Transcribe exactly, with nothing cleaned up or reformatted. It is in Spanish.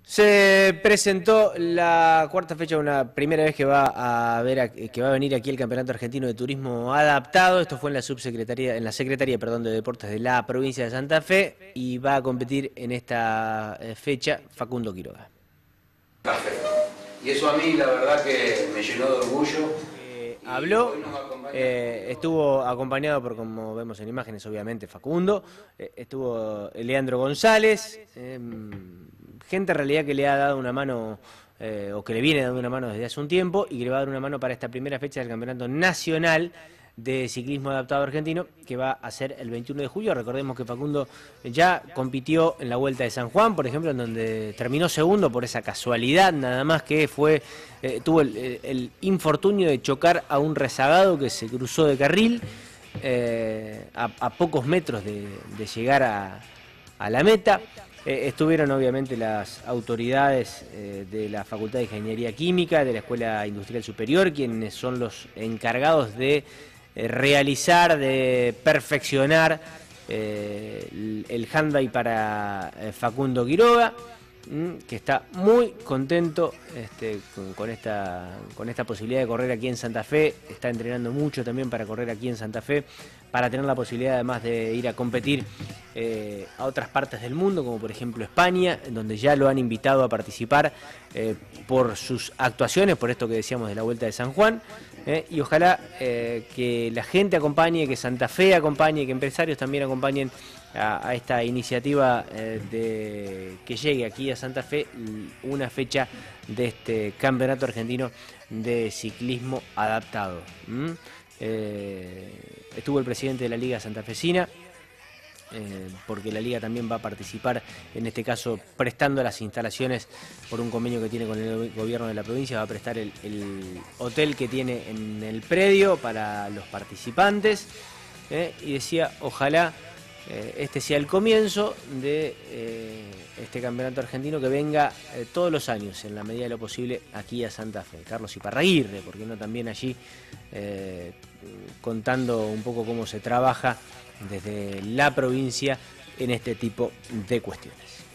Se presentó la cuarta fecha, una primera vez que va a ver a, que va a venir aquí el Campeonato Argentino de Turismo Adaptado. Esto fue en la subsecretaría, en la Secretaría, perdón, de Deportes de la provincia de Santa Fe, y va a competir en esta fecha Facundo Quiroga. Perfecto. Y eso a mí la verdad que me llenó de orgullo. Eh, habló, eh, estuvo acompañado por, como vemos en imágenes, obviamente Facundo, eh, estuvo Leandro González, eh, gente en realidad que le ha dado una mano, eh, o que le viene dando una mano desde hace un tiempo, y que le va a dar una mano para esta primera fecha del Campeonato Nacional de Ciclismo Adaptado Argentino, que va a ser el veintiuno de julio. Recordemos que Facundo ya compitió en la Vuelta de San Juan, por ejemplo, en donde terminó segundo por esa casualidad, nada más que fue eh, tuvo el, el, el infortunio de chocar a un rezagado que se cruzó de carril eh, a, a pocos metros de, de llegar a, a la meta. Eh, estuvieron obviamente las autoridades eh, de la Facultad de Ingeniería Química, de la Escuela Industrial Superior, quienes son los encargados de eh, realizar, de perfeccionar eh, el, el handbike para eh, Facundo Quiroga, que está muy contento este, con, con, esta, con esta posibilidad de correr aquí en Santa Fe. Está entrenando mucho también para correr aquí en Santa Fe, para tener la posibilidad además de ir a competir eh, a otras partes del mundo, como por ejemplo España, en donde ya lo han invitado a participar eh, por sus actuaciones, por esto que decíamos de la Vuelta de San Juan. Eh, y ojalá eh, que la gente acompañe, que Santa Fe acompañe, que empresarios también acompañen a, a esta iniciativa eh, de que llegue aquí a Santa Fe una fecha de este Campeonato Argentino de Ciclismo Adaptado. ¿Mm? Eh, estuvo el presidente de la Liga Santafesina, Eh, porque la Liga también va a participar, en este caso prestando las instalaciones por un convenio que tiene con el gobierno de la provincia. Va a prestar el, el hotel que tiene en el predio para los participantes, eh, y decía, ojalá eh, este sea el comienzo de eh, este campeonato argentino, que venga eh, todos los años, en la medida de lo posible, aquí a Santa Fe. Carlos Iparraguirre, ¿por qué no también allí eh, contando un poco cómo se trabaja desde la provincia en este tipo de cuestiones?